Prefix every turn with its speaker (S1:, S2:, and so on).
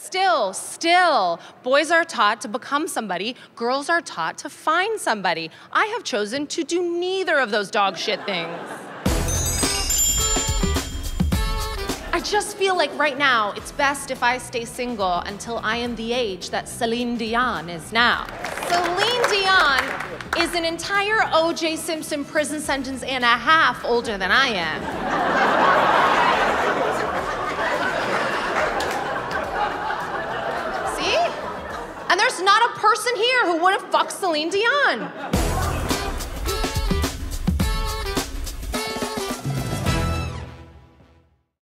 S1: Still, boys are taught to become somebody, girls are taught to find somebody. I have chosen to do neither of those dog shit things. I just feel like right now, it's best if I stay single until I am the age that Celine Dion is now. Celine Dion is an entire O.J. Simpson prison sentence and a half older than I am. See? And there's not a person here who wouldn't fuck Celine Dion.